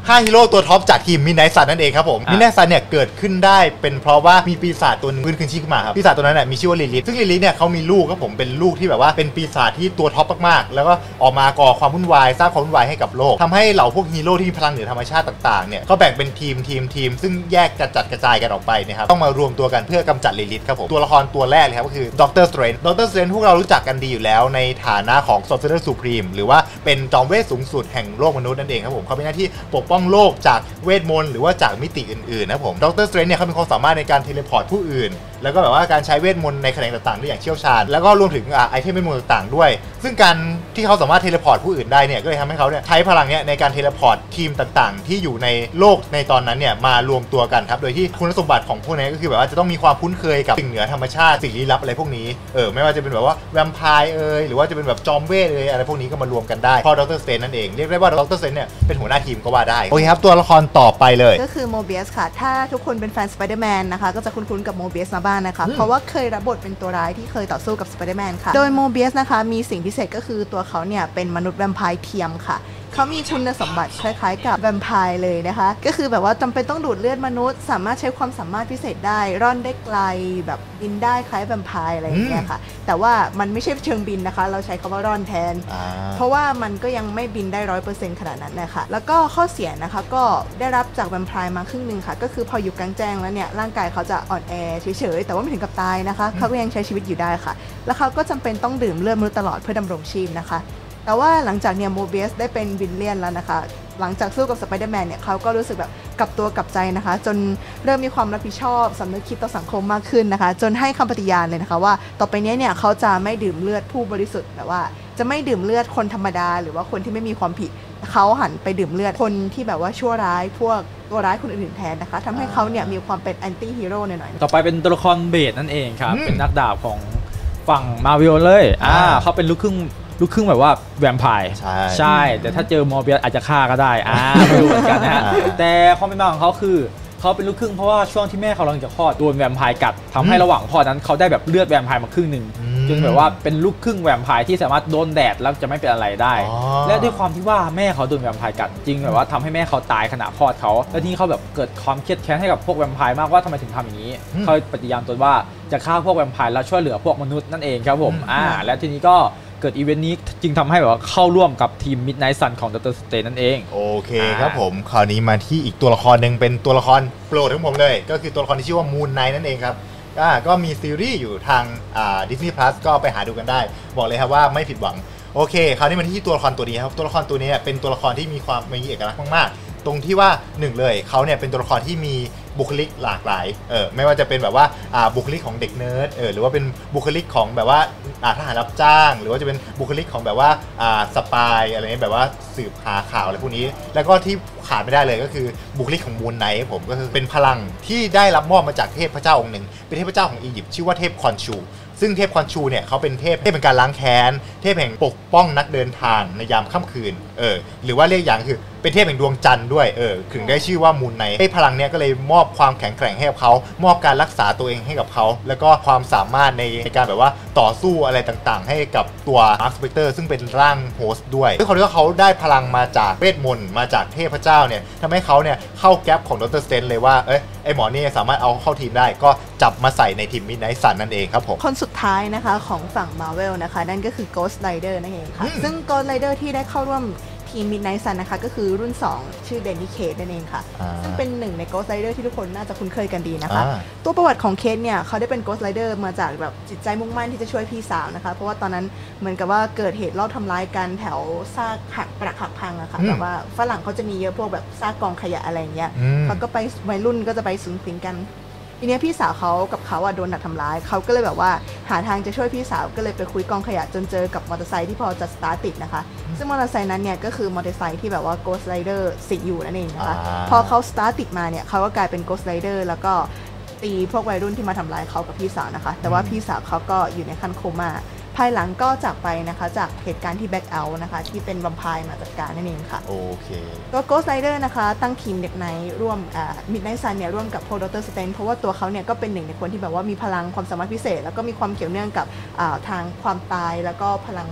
5ฮีโร่ตัวท็อปจากทีมมิดไนท์ซันนั่นเองครับผมมิดไนท์ซันเนี่ยเกิดขึ้นได้เป็นเพราะว่ามีปีศาจตัวนึงขึ้นชีพขึ้นมาครับปีศาจตัวนั้นเนี่ยมีชื่อว่าลิลิธซึ่งลิลิธเนี่ยเขามีลูกครับผมเป็นลูกที่แบบว่าเป็นปีศาจที่ตัวท็อปมากๆแล้วก็ออกมาก่อความวุ่นวายสร้างความวุ่นวายให้กับโลกทำให้เหล่าพวกฮีโร่ที่มีพลังเหนือธรรมชาติต่างๆเนี่ยเขาแบ่งเป็นทีมซึ่งแยกจัดกระจายกันออกไปนะครับต้องมารวมตัวกันเพื่อกำจัดลิลิธครับผมตัวละครตัวแรกเลยครับก็คือด็อกเตอร์สเตรนจ์พวกเรารู้จักกันดีอยู่แล้วในฐานะของ Sorcerer Supreme หรือว่าเป็นจอมเวทสูงสุดแห่งโลกมนุษย์นั่นเองครับผมเขามีหน้าที่ปกป้องโลกจากเวทมนต์หรือว่าจากมิติอื่นๆนะผมด็อกเตอร์สเตรนจ์เนี่ยเขามีความสามารถในการเทเลพอร์ตผู้อื่นแล้วก็แบบว่าการใช้เวทมนต์ในแขนงต่างๆได้อย่างเชี่ยวชาญแล้วก็รวมถึงไอเทมเวทมนต์ต่างๆด้วยซึ่งการที่เขาสามารถเทเลพอร์ตผู้อื่นได้เนี่ยก็เลยทำให้เขาเนี่ยใช้พลังเนี่ยในการเทเลพอร์ตทีมต่างๆที่อยู่ในโลกในตอนนั้นเนี่ยมารวมตัวกันครับโดยที่คุณสมบัติของพวกนี้ก็คือแบบว่าจะต้องมีความคุ้นเคยกับสิ่งเหนือธรรมชาติสิ่งลี้ลับอะไรพวกนี้ไม่ว่าจะเป็นแบบว่าแวมไพร์หรือว่าจะเป็นแบบจอมเวทอะไรพวกนี้ก็มารวมกันได้พอด็อกเตอร์สเตรนจ์นั่นเองเรียกได้ว่าด็อกเตอร์สเตรนจ์เนี่ยเป็นหัวหน้าทีมก็ว่าได้โอเคครับตัวละครต่อไปเลยก็คือโมเบียสค่ะถ้าทุกคนเป็นแฟนสไปเดอร์แมนนะคะก็จะคุ้นๆกับโมเบียสมาบ้างนะคะเพราะว่าเคยรับบทเป็นตัวร้ายที่เคยต่อสู้กับสไปเดอร์แมนค่ะโดยโมเบียสนะคะมีสิ่งพิเศษก็คือตัวเขาเนี่ยเป็นมนุษย์แวมไพร์เทียมค่ะเขามีคุณสมบัติคล้ายๆกับแวมไพร์เลยนะคะก็คือแบบว่าจำเป็นต้องดูดเลือดมนุษย์สามารถใช้ความสามารถพิเศษได้ร่อนได้ไกลแบบบินได้คล้ายแวมไพร์อะไรอย่างเงี้ยค่ะแต่ว่ามันไม่ใช่เชิงบินนะคะเราใช้คำว่าร่อนแทนเพราะว่ามันก็ยังไม่บินได้ 100% ขนาดนั้นนะคะแล้วก็ข้อเสียนะคะก็ได้รับจากแวมไพร์มาครึ่งนึงค่ะก็คือพออยู่กลางแจ้งแล้วเนี่ยร่างกายเขาจะอ่อนแอเฉยๆแต่ว่าไม่ถึงกับตายนะคะเขาก็ยังใช้ชีวิตอยู่ได้ค่ะแล้วเขาก็จำเป็นต้องดื่มเลือดมนุษย์ตลอดเพื่อดำรงชีพนะคะแต่ว่าหลังจากเนี่ยโมเบียสได้เป็นวิลเลียนแล้วนะคะหลังจากสู้กับสไปเดอร์แมนเนี่ยเขาก็รู้สึกแบบกลับตัวกลับใจนะคะจนเริ่มมีความรับผิดชอบสำนึกคิดต่อสังคมมากขึ้นนะคะจนให้คำปฏิญาณเลยนะคะว่าต่อไปนี้เนี่ยเขาจะไม่ดื่มเลือดผู้บริสุทธิ์แต่ว่าจะไม่ดื่มเลือดคนธรรมดาหรือว่าคนที่ไม่มีความผิดเขาหันไปดื่มเลือดคนที่แบบว่าชั่วร้ายพวกตัวร้ายคนอื่นๆแทนนะคะทำให้เขาเนี่ยมีความเป็นแอนตี้ฮีโร่หน่อยๆต่อไปเป็นตัวละครเบสนั่นเองครับเป็นนักดาบของฝั่งมาร์เวลเลยเขาเป็นลูกครึ่งแบบว่าแวมไพร์ใช่แต่ถ้าเจอมอร์เบียสอาจจะฆ่าก็ได้ไม่รู้เหมือนกันนะฮะแต่ความเป็นมาของเขาคือเขาเป็นลูกครึ่งเพราะว่าช่วงที่แม่เขากำลังจะคลอดโดนแวมไพร์กัดทำให้ระหว่างคลอดนั้นเขาได้แบบเลือดแวมไพร์มาครึ่งหนึ่งจนแบบว่าเป็นลูกครึ่งแวมไพร์ที่สามารถโดนแดดแล้วจะไม่เป็นอะไรได้และด้วยความที่ว่าแม่เขาโดนแวมไพร์กัดจริงแบบว่าทำให้แม่เขาตายขณะคลอดเขาแล้วทีนี้เขาแบบเกิดความเครียดแค้นให้กับพวกแวมไพร์มากว่าทำไมถึงทำอย่างนี้เขาปฏิญาณตนว่าจะฆ่าพวกแวมไพร์แล้วช่วยเหลือพวกมนุษย์นั่นเองครับผมและทีนี้ก็เกิดอีเวนต์นี้จึงทำให้แบบว่าเข้าร่วมกับทีม Midnight Sun ของ Dr. Strange นั่นเองโอเคครับผมคราวนี้มาที่อีกตัวละครหนึ่งเป็นตัวละครโปรดของผมเลยก็คือตัวละครที่ชื่อว่า Moon Knight นั่นเองครับก็มีซีรีส์อยู่ทางDisney Plus ก็ไปหาดูกันได้บอกเลยครับว่าไม่ผิดหวังโอเคคราวนี้มาที่ตัวละครตัวนี้ครับตัวละครตัวนี้เป็นตัวละครที่มีเอกลักษณ์มากๆตรงที่ว่าหนึ่งเลยเขาเนี่ยเป็นตัวละครที่มีบุคลิกหลากหลายไม่ว่าจะเป็นแบบว่าบุคลิกของเด็กเนิร์ดหรือว่าเป็นบุคลิกของแบบว่าทหารรับจ้างหรือว่าจะเป็นบุคลิกของแบบว่าสปายอะไรนี้แบบว่าสืบหาข่าวอะไรพวกนี้แล้วก็ที่ขาดไม่ได้เลยก็คือบุคลิกของมูนไนท์ผมก็คือเป็นพลังที่ได้รับมอบมาจากเทพเจ้าองค์หนึ่งเป็นเทพเจ้าของอียิปต์ชื่อว่าเทพคอนชูซึ่งเทพคอนชูเนี่ยเขาเป็นเทพแห่งการล้างแค้นเทพแห่งปกป้องนักเดินทางในยามค่ำคืนหรือว่าเรียกอย่างคือเป็นเทพแห่งดวงจันทร์ด้วยถึงได้ชื่อว่ามูนไนท์ให้พลังเนี่ยก็เลยมอบความแข็งแกร่งให้กับเขามอบการรักษาตัวเองให้กับเขาแล้วก็ความสามารถในการแบบว่าต่อสู้อะไรต่างๆให้กับตัวมาร์คสเปกเตอร์ซึ่งเป็นร่างโฮสต์ด้วยด้วยความที่เขาได้พลังมาจากเวทมนต์มาจากเทพเจ้าเนี่ยทำให้เขาเนี่ยเข้าแก๊ปของดร.สเตนเลยว่าไอหมอนี่สามารถเอาเข้าทีมได้ก็จับมาใส่ในทีมมิดไนท์ซันนั่นเองครับผมคนสุดท้ายนะคะของฝั่ง Marvel นะคะนั่นก็คือ Ghost Rider นั่นเองค่ะซึ่ง Ghost Rider ที่ได้เข้าร่วมทีม Midnight Sun นะคะก็คือรุ่น2ชื่อเดนนี่เคทนั่นเองค่ะซึ่งเป็นหนึ่งใน Ghost Rider ที่ทุกคนน่าจะคุ้นเคยกันดีนะคะตัวประวัติของเคทเนี่ยเขาได้เป็น Ghost Rider มาจากแบบจิตใจมุ่งมั่นที่จะช่วยพี่สาวนะคะเพราะว่าตอนนั้นเหมือนกับว่าเกิดเหตุลอบทำร้ายกันแถวซากปรักหักพังอะค่ะแบบว่าฝรั่งเขาจะมีเยอะพวกแบบซากกองขยะอะไรเงี้ยเขาก็ไปวัยรุ่นก็จะไปสุนทรีกันทีนี้พี่สาวเขากับเขาโดนดักทำร้ายเขาก็เลยแบบว่าหาทางจะช่วยพี่สาวก็เลยไปคุยกองขยะจนเจอกับมอเตอร์ไซค์ที่พอจะสตาร์ทติดนะคะซึ่งมอเตอร์ไซค์นั้นเนี่ยก็คือมอเตอร์ไซค์ที่แบบว่า Ghost Rider สิงอยู่นั่นเองนะคะพอเขาสตาร์ทติดมาเนี่ยเขาก็กลายเป็น Ghost Rider แล้วก็ตีพวกวัยรุ่นที่มาทำร้ายเขากับพี่สาวนะคะแต่ว่าพี่สาวเขาก็อยู่ในขั้นโคม่าภายหลังก็จากไปนะคะจากเหตุการณ์ที่แบ็คเอาท์นะคะที่เป็นแวมไพร์มาจัดการนั่นเองค่ะโอเคตัว Ghost Rider นะคะตั้งทีมเด็กไนท์ร่วมMidnight Sun เนี่ยร่วมกับพวก Dr. Strange เพราะว่าตัวเขาเนี่ยก็เป็นหนึ่งในคนที่แบบว่ามีพลังความสามารถพิเศษแล้วก็มีความเกี่ยวเนื่องกับทางความตายแล้วก็พลัง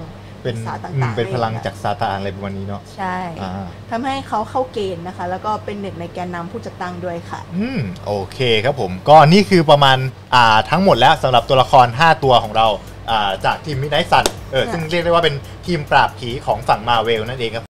ปีศาจต่างๆเป็นพลังจากซาตานอะไรประมาณนี้เนาะใช่ทำให้เขาเข้าเกณฑ์นะคะ แล้วก็เป็นหนึ่งในแกนนำผู้จัดตั้งด้วยค่ะโอเคครับผมก็นี่คือประมาณทั้งหมดแล้วสำหรับตัวละคร5ตัวของเราจากทีม Midnight Sun ซึ่งเรียกได้ว่าเป็นทีมปราบผีของฝั่ง Marvel นั่นเองครับ